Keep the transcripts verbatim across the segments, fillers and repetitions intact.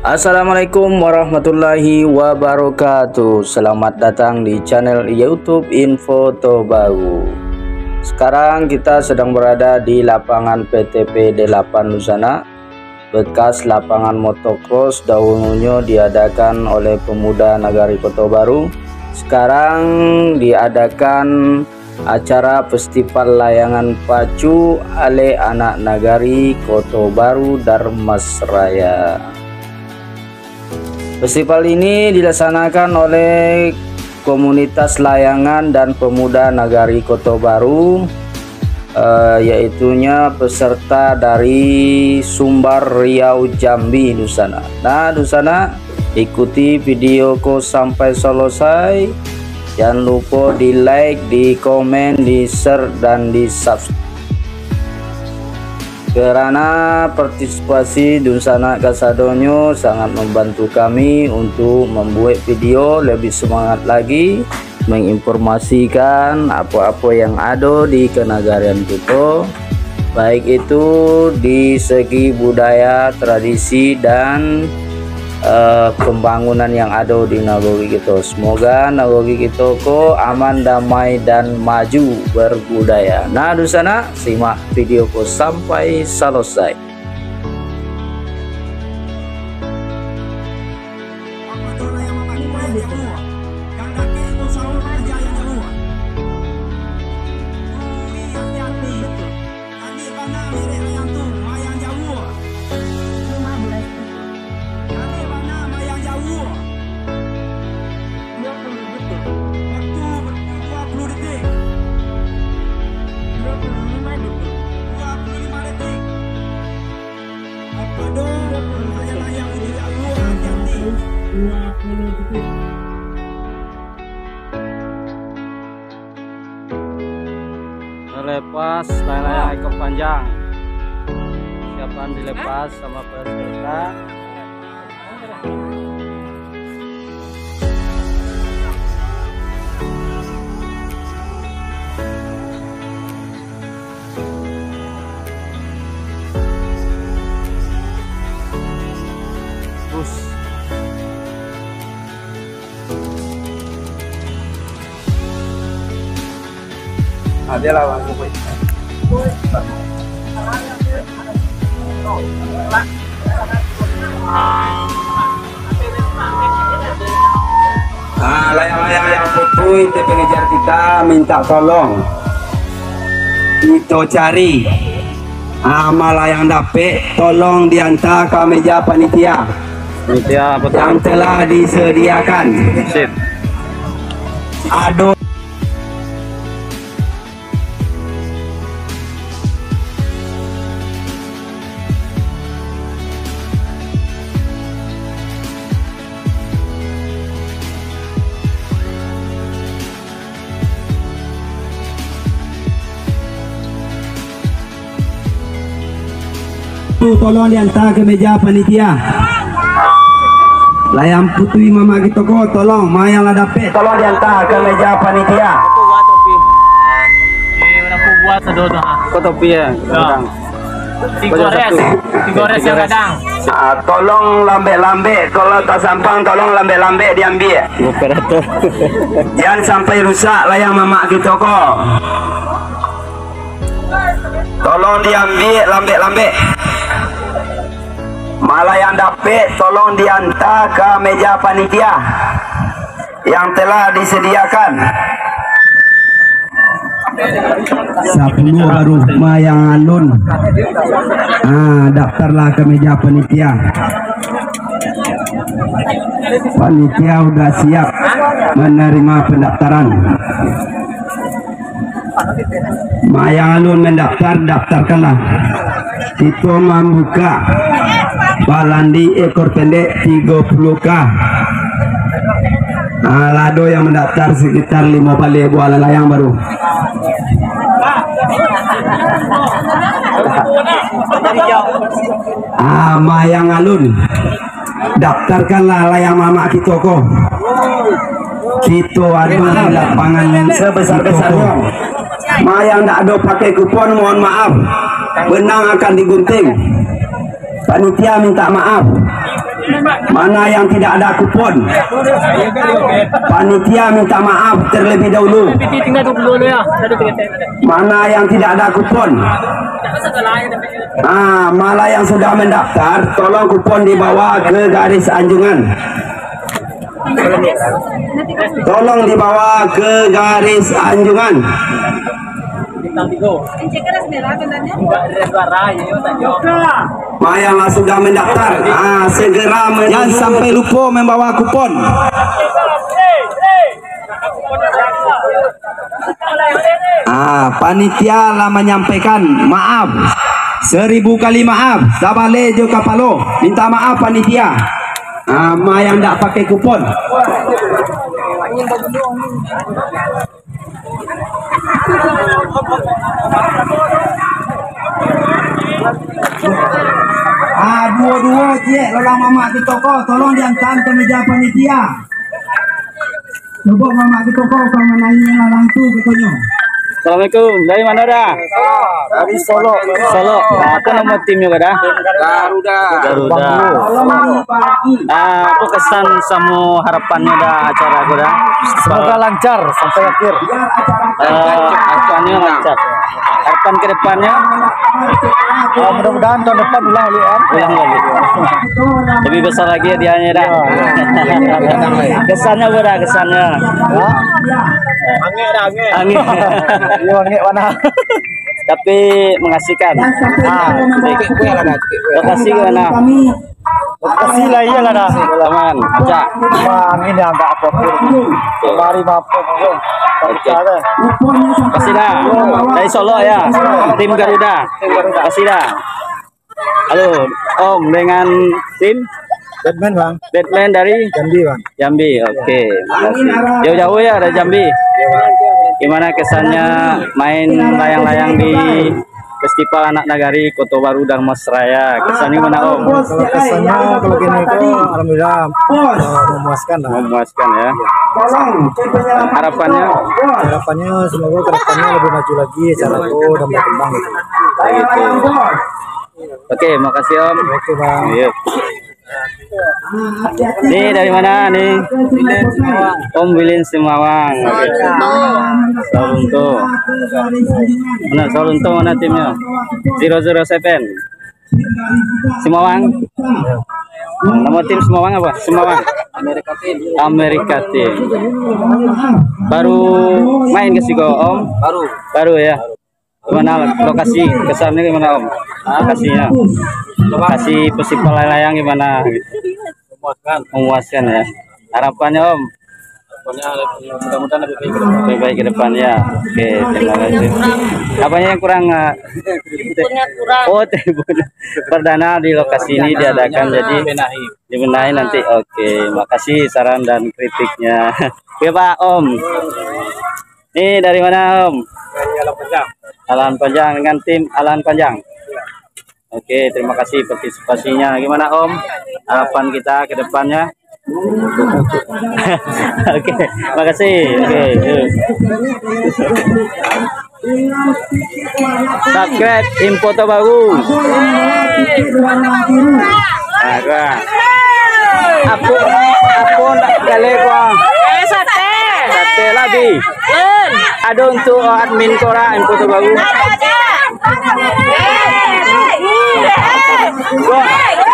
Assalamualaikum warahmatullahi wabarakatuh. Selamat datang di channel YouTube Info Terbaru. Sekarang kita sedang berada di lapangan P T P delapan Lusana, bekas lapangan motocross. Dahulunya diadakan oleh pemuda Nagari Kota Baru. Sekarang diadakan acara festival layangan pacu oleh anak Nagari Kota Baru Darmasraya. Festival ini dilaksanakan oleh komunitas layangan dan pemuda Nagari Kota Baru, eh, yaitunya peserta dari Sumbar, Riau, Jambi, Lusana. Nah, Lusana, ikuti videoku sampai selesai. Jangan lupa di like, di komen, di share, dan di subscribe. Karena partisipasi Lusana Kasadonyo sangat membantu kami untuk membuat video lebih semangat lagi, menginformasikan apa-apa yang ada di kenagarian kita, baik itu di segi budaya, tradisi, dan Uh, pembangunan yang ada di nagari kita. Semoga nagari kita ko aman, damai, dan maju berbudaya. Nah, di sana simak videoku sampai selesai. Lepas layang-layang ekor panjang, siapkan dilepas sama peserta. Terus ada lawan gue. Ah, layang-layang yang putui T P ngejar kita minta tolong itu cari ama layang dapet, tolong diantar ke meja panitia panitia yang telah disediakan. Sip. Aduh, tolong diantar ke meja panitia. Layang putui mama kita ko, tolong mayang lah dapet, tolong diantar ke meja panitia. Aku buat topi. Ini aku buat sedodo ha. Kok topi ya? Kadang. Digores, digores yang kadang. Ah, tolong lambe-lambe, kalau tak sampang tolong lambe-lambe diambil. Operator. Jangan sampai rusak layang mama kita ko. Tolong diambil lambe-lambe. Malah yang dapet tolong diantar ke meja panitia yang telah disediakan. Sepuluh baru mayang alun. Ah, daftarlah ke meja panitia. Panitia udah siap menerima pendaftaran. Mayang alun mendaftar, daftarkanlah. Itu membuka balandi ekor pendek tiga puluh K. Nah, lado yang mendaftar sekitar lima kali buah layang baru. Ah, mayang alun, daftarkanlah layang mama kita kok. Kita ada lapangan yang sebesar-besarnya. Mayang tak ada pakai kupon, mohon maaf. Benang akan digunting. Panitia minta maaf. Mana yang tidak ada kupon? Panitia minta maaf terlebih dahulu. Mana yang tidak ada kupon? Ah, malah yang sudah mendaftar, tolong kupon dibawa ke garis anjungan. Tolong dibawa ke garis anjungan. Ma yang sudah mendaftar, ah, segera jangan sampai lupa membawa kupon. Ah, panitia lah menyampaikan maaf, seribu kali maaf. Sabale jo kapalo, minta maaf panitia. Ah, ma yang tak pakai kupon. Ah, dua-dua cik, lelah mama di toko, tolong diantar ke meja panitia. Coba mama di toko kalau menanya langsung katanya. Assalamualaikum. Dari mana dah? Dari Solo. Solo. Apa nama timnya dah? Garuda. Garuda. Ah, apa kesan sama harapannya dah acara aku dah? Semoga lancar sampai akhir. Eh, harapannya lancar. Harapan ke depannya? Oh, mudah-mudahan tahun depan ulang lagi kan? Ulang lagi. Lebih besar lagi hadiahnya dah. Kesannya berapa kesannya? Angin, angin. Angin. Iya, angin mana? Tapi mengasihkan. Ah, lokasi gimana? Kasih lah iya lah dah. Aman, aja. Angin yang enggak apa-apa. Mari mampu mungkin. Percaya. Kasih dah. Dari Solo ya. Tim Garuda. Kasih dah. Halo, Om dengan tim Batman bang. Batman dari Jambi bang. Jambi. Oke, makasih. Jauh-jauh ya dari Jambi. Gimana kesannya main layang-layang di Festival Anak Nagari Kota Baru Darmasraya? Kesannya gimana Om? Kalau kesannya kalau gini itu alhamdulillah uh, memuaskan lah. Memuaskan ya. Harapannya? Harapannya semoga kedepannya lebih maju lagi acara itu dan berkembang gitu. Gitu. Oke, makasih Om. Oke bang. Iya. Nih dari mana nih? Om Bilin Simawang. Oke. Solunto. Mana Solunto mana timnya? Zero Zero Seven. Simawang. Nama tim Simawang apa? Simawang. Amerika Tim. Amerika Tim. Baru main ke Siko Om? Baru. Baru ya. Gimana lokasi kesannya gimana Om? Lokasinya, lokasi festival layang gimana? Memuaskan, memuaskan ya. Harapannya Om? Harapannya mudah-mudahan lebih baik, lebih baik ke depannya. Oke, terima kasih. Apanya yang kurang? Tribunnya kurang. Oh, tribun perdana di lokasi ini diadakan jadi dibenahi nanti. Oke, makasih saran dan kritiknya. Oke Pak Om. Ini dari mana Om? Dari Alan Panjang. Alan Panjang dengan tim Alan Panjang. Oke, terima kasih partisipasinya. Gimana Om? Harapan kita ke depannya? Oke, makasih. Oke, yuk. Subscribe Info Terbaru. Nah, gua. Aku aku nak kali gua. Sate lagi. Ada untuk admin Kora Info Terbaru. Wah.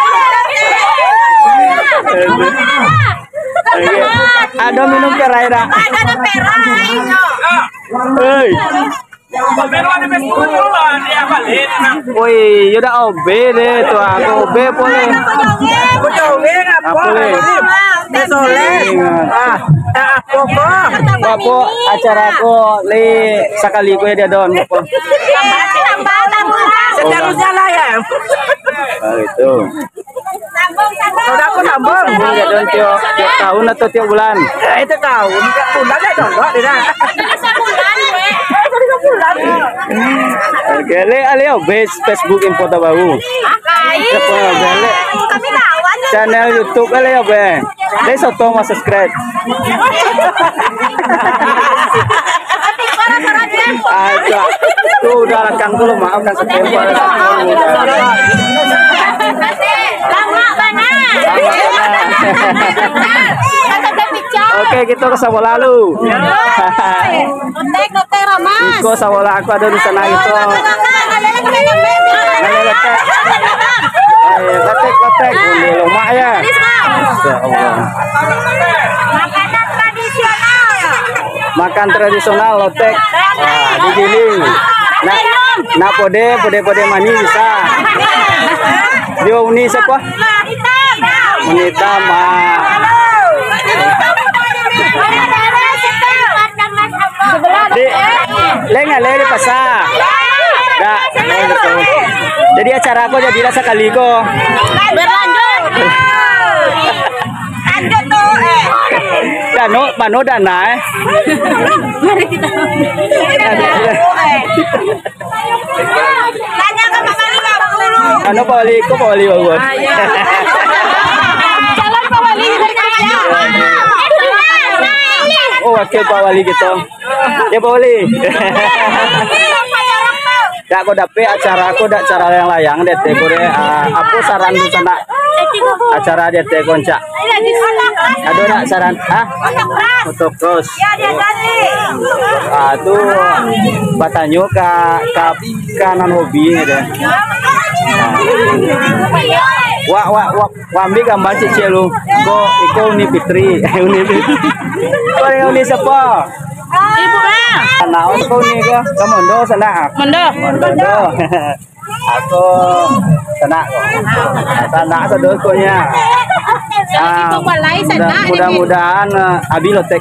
Ada minum perai dah. Ada perai. Hei. Woi, yaudah O B deh tuh, aku O B boleh. Boleh. Ah, apa acara aku le sekali gue dia don. Seterusnya lah ya. Oh itu. Udah aku nambah. Enggak don tiap tiap tahun atau tiap bulan? Itu tahun, bulan ya dong, tidak. Oke, le aleo base Facebook Info Terbaru. Channel YouTube aleo be. Le soto mau subscribe. Aja. Tuh udah rekam dulu, maafkan setempat. Lama banget. kita ke Sabola lu. Lotek, lotek Ramas. Iko Sabola aku ada di sana itu. Letek. Eh, letek letek di rumah ya. Ya Allah. Makanan tradisional. Makan tradisional lotek. Nah, digiling. Nah, nah pode pode pode mani bisa. Dia uni siapa? Wanita mah. Di leng ale di pasar. Dah, gitu. Jadi acara aku jadilah sekali kok. Berlanjut. Lanjut tuh. Dano, mano dana eh. Mari kita. Tanya ke Pak Wali lima puluh. Ano Pak Wali? Ko Pak Wali bawon. Calon Pak Wali dari saya. Oh, wakil Pak Wali gitu. Ya Pak Wali. Ya aku dapet acara aku dak acara yang layang det kore aku saran di sana acara det koncak. Aduh nak saran ah motocross. Ya dia ganti. Ah tuh batanyo ka ka kanan hobi deh. Wah wah wah wambi gambar cece lu. Ko iko Uni Fitri. Uni Fitri. Ko yang Uni siapa? Ibu lah. Naon ko ni ko? Kamondo sana. Mondo. Mondo. Aku sana ko. Sana sedul ko nya. Ah, mudah-mudahan uh, abi lotek.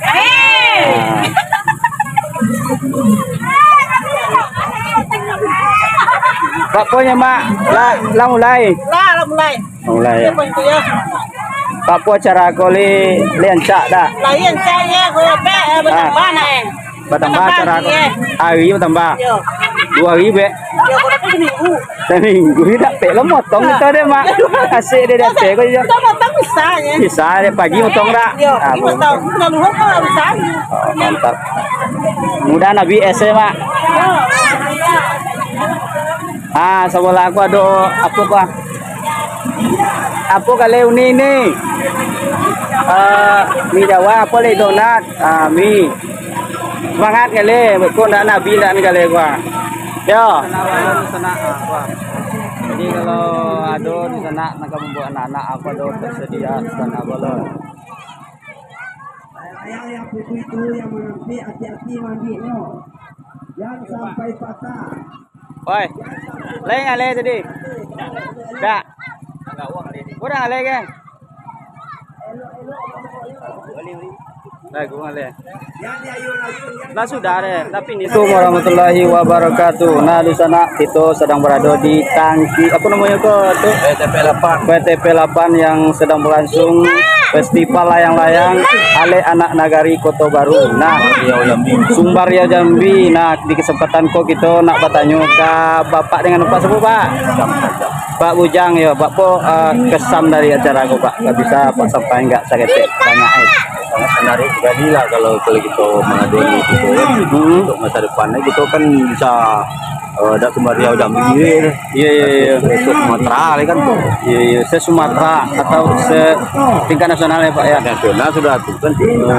Pokoknya mak, lah, lah mulai. Lah, lah mulai. Mulai ya. Pak po acara ko li lencak dah. Lain saya gue be bertambah naik. Bertambah acara ko. Hari bertambah. Yo. Dua hari be. Yo gue dapat seminggu. Seminggu tidak pe lo motong itu deh mak. Asik deh dia pe ko jo. Kita potong bisa ya. Bisa deh pagi motong dah. Yo, ini potong. Nah luhur kan bisa. Oh, mantap. Mudah Nabi S mak. Ah, sebelah aku ada apa kah? Apa kali uni ini? Uh, mi Jawa apa le donat? Ah, mi. Semangat kali, betul dah Nabi dah ni kali gua. Yo. Jadi kalau ada di sana nak membuat anak-anak apa ada tersedia di sana boleh. Yang buku itu yang menanti hati-hati mandinya. Jangan sampai patah. Oi. Lain ale tadi. Dak. Kurang ale kan? Lagu ale. Nah sudah deh, tapi ini tuh warahmatullahi wabarakatuh. Nah di sana itu sedang berada di tangki apa namanya kok tuh W T P delapan. W T P delapan yang sedang berlangsung festival layang-layang Ale Anak Nagari Kota Baru. Nah, Sumbar Riau Jambi. Nah, di kesempatan kok kita nak bertanya ke Bapak dengan Pak siapa Pak? Pak Bujang ya, Pak po uh, kesan dari acara aku Pak. Gak bisa Pak sampai enggak sakit banyak eh. Sangat menarik sekali lah kalau kalau kita mengadili gitu ya. Hmm. Untuk masa depannya kita kan bisa ada uh, Riau Jambi. Iya iya iya. Itu Sumatera kan tuh. Iya iya, se Sumatera atau se tingkat nasional ya Pak ya. Nasional sudah tuh kan.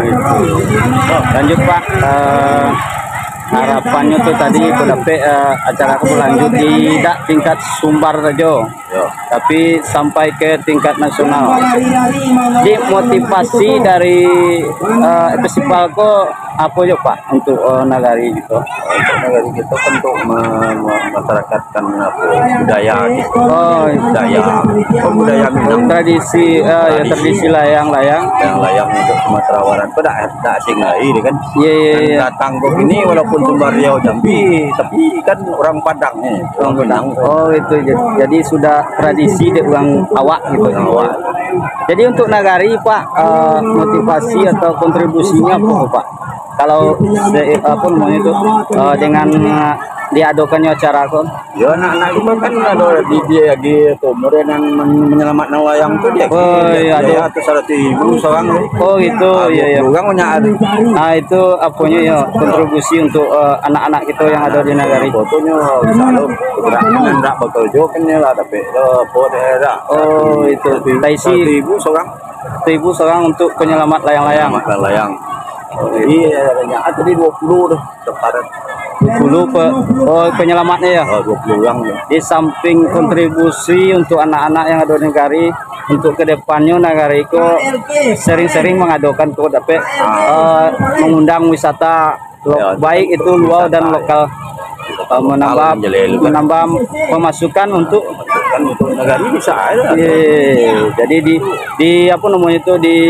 Oh, lanjut Pak. Uh, harapannya tuh tadi dapet uh, acara aku berlanjut di tidak tingkat Sumbar saja, tapi sampai ke tingkat nasional. Jadi motivasi dari uh, festival kok apa ya Pak untuk uh, nagari gitu? Untuk nagari kita kan untuk memasyarakatkan apa budaya gitu. Oh, budaya, oh, budaya Minang, tradisi, uh, ya tradisi layang-layang. Yang layang untuk Sumatera Barat itu tidak asing lagi kan. Iya iya iya. Datang ke sini walaupun Sumbar Riau Jambi, tapi kan orang Padang nih, orang Minang. Oh itu jadi, jadi sudah tradisi di orang awak gitu. Awak. Jadi untuk nagari Pak uh, motivasi atau kontribusinya apa Pak? Kalau se, apa namanya itu uh, dengan uh, diadakannya acara kok? Ya anak-anak itu kan ada di dia lagi umur yang menyelamatkan layang tuh dia. Oh iya ada atas seratus ribu seorang. Oh itu iya ya. Orang menyari. Nah itu apanya ya kontribusi untuk anak-anak uh, kita yang ada di nagari. Fotonya bisa lo gerakan hendak bekerja kan ya lah tapi foto ada. Oh itu taisi ribu seorang. ribu seorang untuk penyelamat layang-layang. Penyelamat layang. Jadi adanya tadi dua puluh tuh daftaran. dua puluh pe, oh, penyelamatnya ya. Oh, dua puluh orang. Di samping kontribusi untuk anak-anak yang ada di negari, untuk kedepannya negari itu sering-sering mengadukan ke dapat uh, mengundang wisata lo, Ya, baik itu luar dan lokal, uh, menambah menambah pemasukan untuk Kan untuk negara bisa ada. Iya, jadi di di apa namanya itu di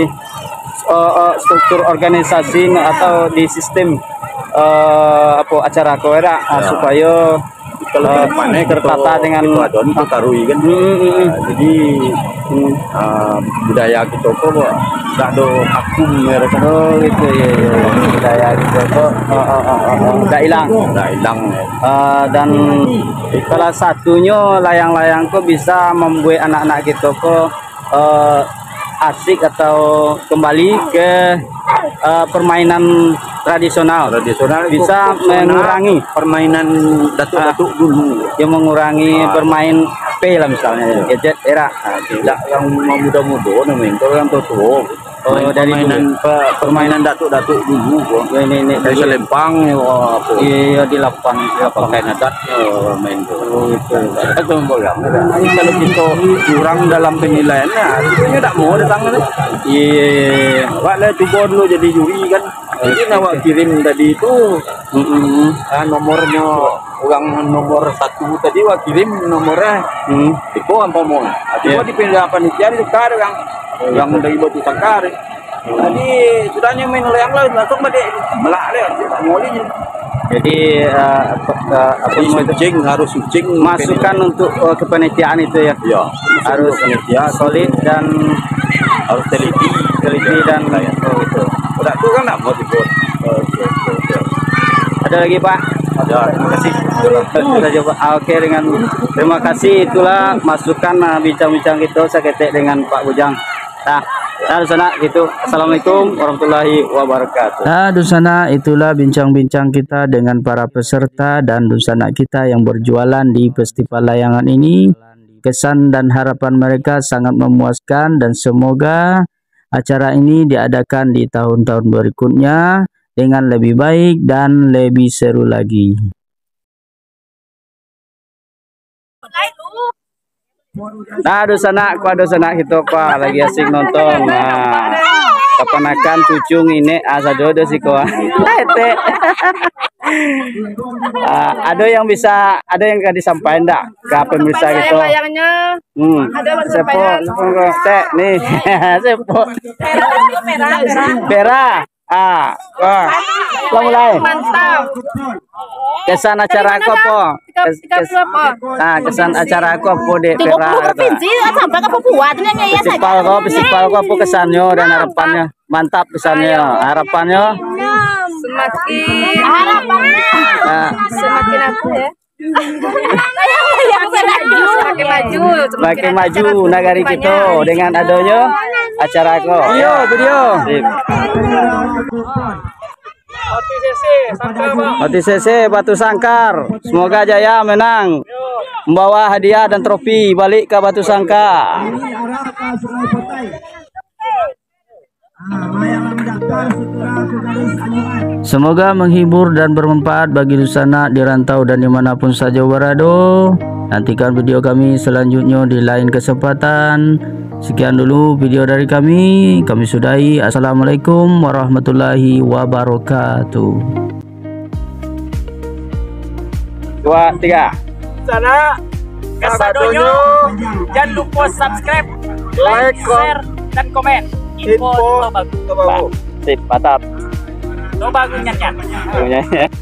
uh, uh, struktur organisasi atau di sistem uh, apa acara koera uh, supaya Kalau uh, mana tertata dengan adon itu karui kan. Hmm, hmm, hmm. Nah, jadi Hmm. uh, budaya kita kok nggak ada akum mereka Oh gitu ya, ya, ya. Budaya gitu kok uh, uh, uh, uh, uh, udah hilang. nggak hilang. Uh, dan salah satunya layang-layang kok bisa membuat anak-anak kita kok uh, asik atau kembali ke uh, permainan tradisional. Tradisional itu Bisa personal mengurangi permainan datuk-datuk dulu. yang mengurangi Ah. bermain P lah misalnya gadget era. Nah, tidak yang muda-muda namanya, kalau yang tua-tua. Oh, Main dari permainan pe- permainan datuk-datuk dulu. Gua. ini ini Dari selempang ya wah, apa. iya di lapan Pakai nadat ya, main tuh. Oh, itu. Itu membolang. Jadi kalau kita kurang dalam penilaiannya, ini tak mau datang kan. Iya. Wak lah coba dulu jadi juri kan. Jadi nawak kirim tadi itu Mm-mm. ah, nomornya orang nomor satu tadi wak kirim nomornya. Hmm. Itu apa mau? Tiba Iya. dipindah panitia di Sekar yang yang dari Batu Sangkar. Tadi sudahnya main oleh yang lain langsung balik melak dia tak mau lagi. Jadi uh, apa- uh, apa Jadi namanya itu? sucing harus sucing Masukan untuk uh, kepanitiaan itu ya. ya Harus panitia solid dan harus teliti teliti dan kayak oh, itu. udah tuh kan nggak mau dibuat. Ada lagi Pak? Ada, terima kasih. Sudah coba. Ah, Oke dengan terima kasih itulah masukan uh, bincang-bincang kita saya ketek dengan Pak Bujang. Nah, nah di sana gitu. Assalamualaikum warahmatullahi wabarakatuh. Nah, di sana itulah bincang-bincang kita dengan para peserta dan dusana kita yang berjualan di festival layangan ini. Kesan dan harapan mereka sangat memuaskan dan semoga acara ini diadakan di tahun-tahun berikutnya dengan lebih baik dan lebih seru lagi. Nah, ada sana, aku ada sana gitu pak, lagi asik nonton. Nah, keponakan cucung ini asa jodoh sih kok. Tete. Ah, ada yang bisa, ada yang kan disampaikan enggak ke pemirsa gitu? Layangnya Hmm. ada yang Sepo, disampaikan. teh nih, sepo. merah, merah, merah. Pera. Ah, wah. Kita mulai. Mantap. Kesan acara aku apa? Kes- kes- Nah, kesan acara aku apa dek tiga Pera? puluh kata. provinsi sampai ke Papua tuh yang ya Festival kok, festival kok apa kesannya dan harapannya? Mantap kesannya, harapannya. Semakin harapannya Nah, semakin aku ya. Yang maju, semakin maju, makin maju negari kita dengan adanya acara kok. Video, video. Oti C C Batu Sangkar, semoga jaya menang, membawa hadiah dan trofi balik ke Batu Sangkar. Semoga menghibur dan bermanfaat bagi Dusana di rantau dan dimanapun saja berada. Nantikan video kami selanjutnya di lain kesempatan. Sekian dulu video dari kami. Kami sudahi. Assalamualaikum warahmatullahi wabarakatuh. Dua, tiga. Sana kesadonyo jangan lupa subscribe, like, share, dan komen. Info bagus. Sip, mantap. Lo bagus nyanyi. Punya.